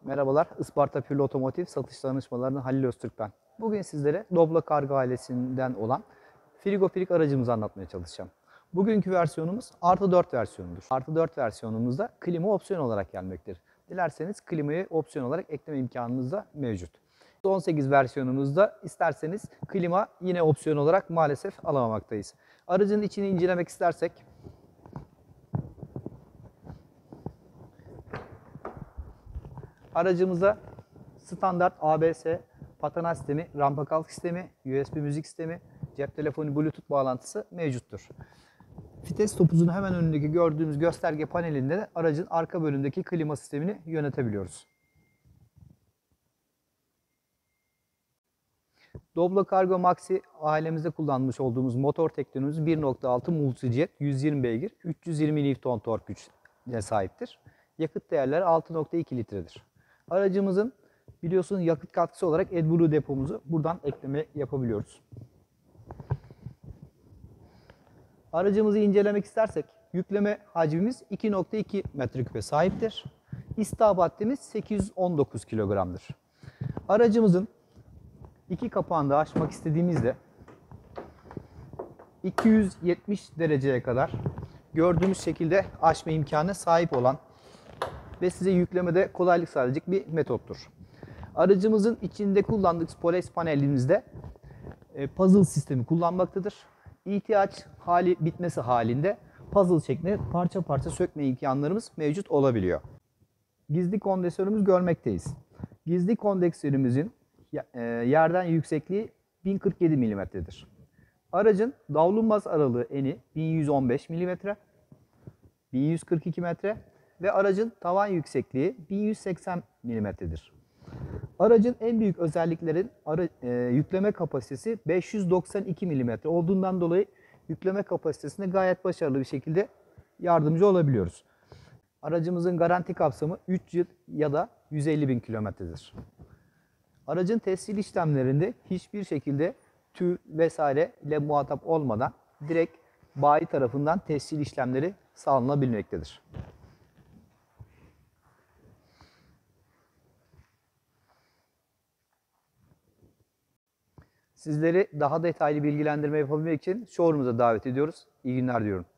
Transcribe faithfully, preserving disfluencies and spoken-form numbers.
Merhabalar, Isparta Pürlü Otomotiv satış danışmalarından Halil Öztürk ben. Bugün sizlere Doblo Kargo ailesinden olan frigopirik aracımızı anlatmaya çalışacağım. Bugünkü versiyonumuz artı dört versiyonudur. Artı dört versiyonumuzda klima opsiyon olarak gelmektedir. Dilerseniz klimayı opsiyon olarak ekleme imkanınız da mevcut. on sekiz versiyonumuzda isterseniz klima yine opsiyon olarak maalesef alamamaktayız. Aracın içini incelemek istersek, aracımıza standart A B S, patana sistemi, rampa kalk sistemi, U S B müzik sistemi, cep telefonu, Bluetooth bağlantısı mevcuttur. Vites topuzun hemen önündeki gördüğümüz gösterge panelinde de aracın arka bölümündeki klima sistemini yönetebiliyoruz. Doblo Cargo Maxi ailemizde kullanmış olduğumuz motor teknolojimiz bir nokta altı Multijet yüz yirmi beygir, üç yüz yirmi Newton tork gücüne sahiptir. Yakıt değerleri altı nokta iki litredir. Aracımızın biliyorsunuz yakıt katkısı olarak AdBlue depomuzu buradan ekleme yapabiliyoruz. Aracımızı incelemek istersek yükleme hacmimiz iki nokta iki metreküpe sahiptir. İstihap haddimiz sekiz yüz on dokuz kilogramdır. Aracımızın iki kapağını da açmak istediğimizde iki yüz yetmiş dereceye kadar gördüğümüz şekilde açma imkanına sahip olan ve size yüklemede kolaylık sağlayacak bir metottur. Aracımızın içinde kullandığımız Polex panelimizde puzzle sistemi kullanmaktadır. İhtiyaç hali bitmesi halinde puzzle şeklinde parça parça sökme imkanlarımız mevcut olabiliyor. Gizli kondeksörümüz görmekteyiz. Gizli kondeksörümüzün yerden yüksekliği bin kırk yedi milimetredir. Aracın davlumbaz aralığı eni bin yüz on beş milimetre, bin yüz kırk iki metre ve aracın tavan yüksekliği bin yüz seksen milimetredir. Aracın en büyük özelliklerin ara, e, yükleme kapasitesi beş yüz doksan iki milimetre olduğundan dolayı yükleme kapasitesine gayet başarılı bir şekilde yardımcı olabiliyoruz. Aracımızın garanti kapsamı üç yıl ya da yüz elli bin kilometredir. Aracın tescil işlemlerinde hiçbir şekilde tüv vesaire ile muhatap olmadan direkt bayi tarafından tescil işlemleri sağlanabilmektedir. Sizleri daha detaylı bilgilendirme yapabilmek için showroom'umuza davet ediyoruz. İyi günler diyorum.